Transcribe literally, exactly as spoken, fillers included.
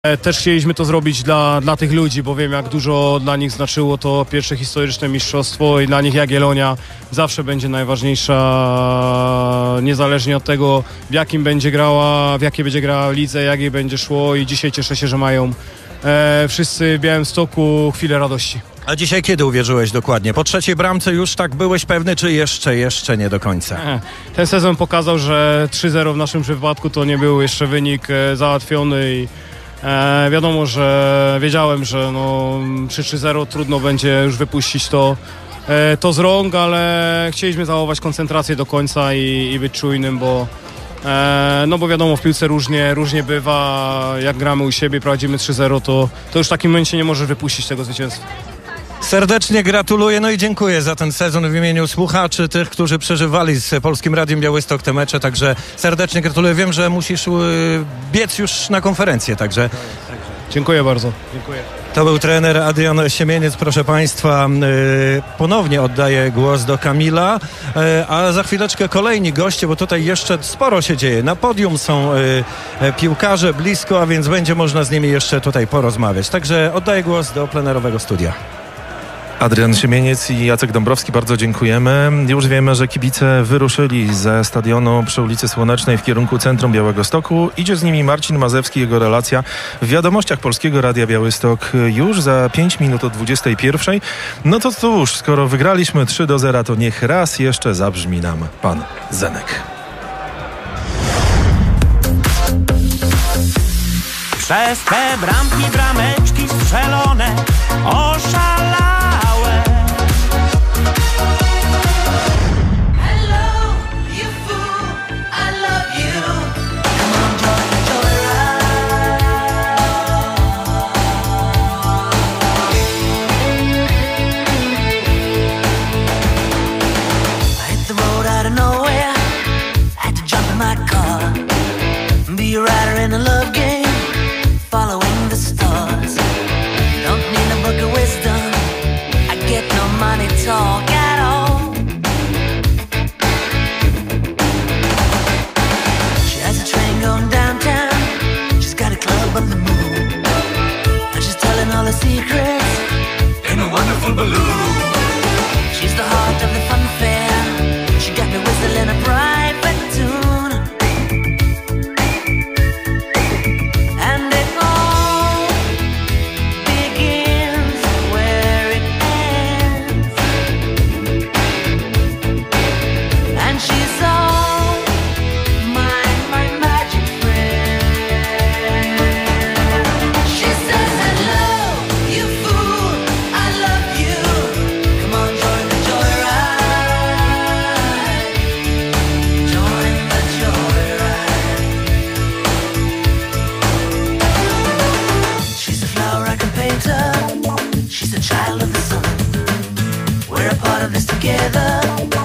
Też chcieliśmy to zrobić dla, dla tych ludzi, bo wiem, jak dużo dla nich znaczyło to pierwsze historyczne mistrzostwo i dla nich Jagiellonia zawsze będzie najważniejsza, niezależnie od tego, w jakim będzie grała, w jakiej będzie grała lidze, jak jej będzie szło, i dzisiaj cieszę się, że mają e, wszyscy w Białymstoku chwilę radości. A dzisiaj kiedy uwierzyłeś dokładnie? Po trzeciej bramce już tak byłeś pewny, czy jeszcze, jeszcze nie do końca? Ten sezon pokazał, że trzy zero w naszym przypadku to nie był jeszcze wynik e, załatwiony i E, wiadomo, że wiedziałem, że no, przy trzy zero trudno będzie już wypuścić to, e, to z rąk, ale chcieliśmy zachować koncentrację do końca i, i być czujnym, bo, e, no bo wiadomo, w piłce różnie, różnie bywa. Jak gramy u siebie, prowadzimy trzy zero, to, to już w takim momencie nie możesz wypuścić tego zwycięstwa. Serdecznie gratuluję, no i dziękuję za ten sezon w imieniu słuchaczy, tych, którzy przeżywali z Polskim Radiem Białystok te mecze, także serdecznie gratuluję. Wiem, że musisz yy, biec już na konferencję, także... Dziękuję bardzo. Dziękuję. To był trener Adrian Siemieniec, proszę Państwa. Yy, ponownie oddaję głos do Kamila, yy, a za chwileczkę kolejni goście, bo tutaj jeszcze sporo się dzieje. Na podium są yy, piłkarze blisko, a więc będzie można z nimi jeszcze tutaj porozmawiać. Także oddaję głos do plenerowego studia. Adrian Siemieniec i Jacek Dąbrowski, bardzo dziękujemy. Już wiemy, że kibice wyruszyli ze stadionu przy ulicy Słonecznej w kierunku centrum Białegostoku. Idzie z nimi Marcin Mazewski, jego relacja w wiadomościach Polskiego Radia Białystok już za pięć minut o dwudziestej pierwszej. No to cóż, skoro wygraliśmy trzy do zera, to niech raz jeszcze zabrzmi nam pan Zenek. Przez te bramki, brameczki strzelone oszalałe. Hello, you fool, I love you. Come on, join the joyride. I hit the road out of nowhere. Had to jump in my car. Be a rider in a love game. Following the stars. Don't need a book of wisdom. I get no money talk at all. She has a train going downtown. She's got a club on the moon. And she's telling all her secrets in a wonderful balloon. She's the heart of the fun fair. She got me whistling a private tune. She's a child of the sun. We're a part of this together.